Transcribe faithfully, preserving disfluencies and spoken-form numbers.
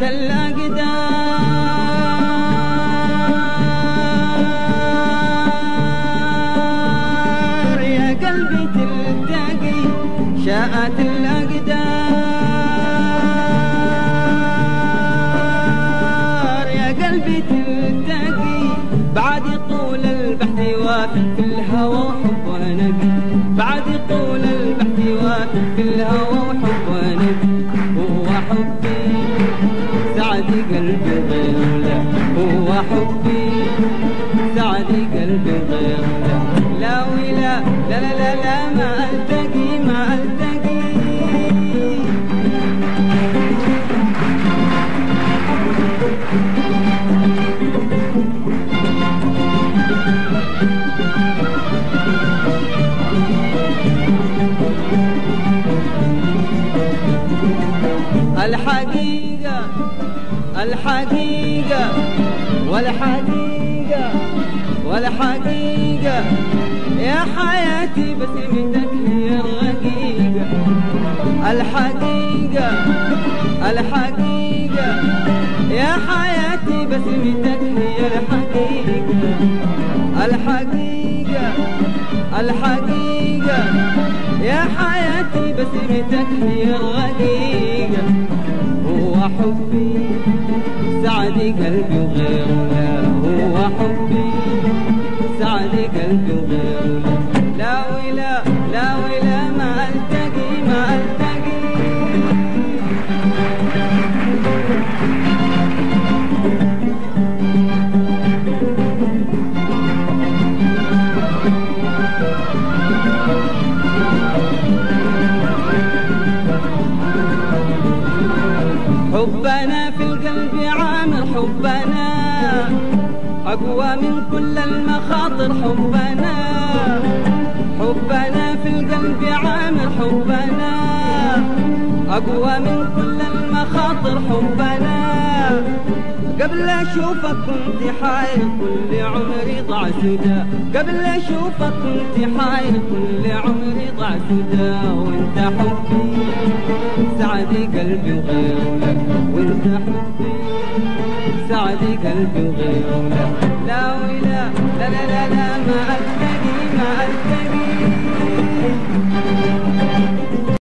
الأقدار يا قلبي تلتقي شاءت الأقدار يا قلبي تلتقي بعد طول البحث وافق في الهوى وحب ونبي بعد طول البحث وافق في الهوى وحب ونبي هو حبي سعدي قلبي غير له هو حبي سعدي قلبي غير له لا ولا لا لا لا, لا ما التقي ما التقي الحقيقة الحقيقة والحقيقة والحقيقة يا حياتي بسمتك هي الرقيقة الحقيقة الحقيقة يا حياتي بسمتك هي الحقيقة الحقيقة الحقيقة يا حياتي بسمتك هي الرقيقة هو حبي سعدي قلبي وغير لا هو حبي سعدي قلبي وغير لا ولا لا ولا ما التقي ما التقي حبنا في القلب عامر حبنا أقوى من كل المخاطر حبنا حبنا في القلب عامر حبنا أقوى من كل المخاطر حبنا قبل أشوفك كنت حاير كل عمري ضاع سدا قبل أشوفك كنت حاير كل عمري ضاع سدا وانت حبي سعدي قلبي وغير لك وانت حبي سعدي قلبي وغير لك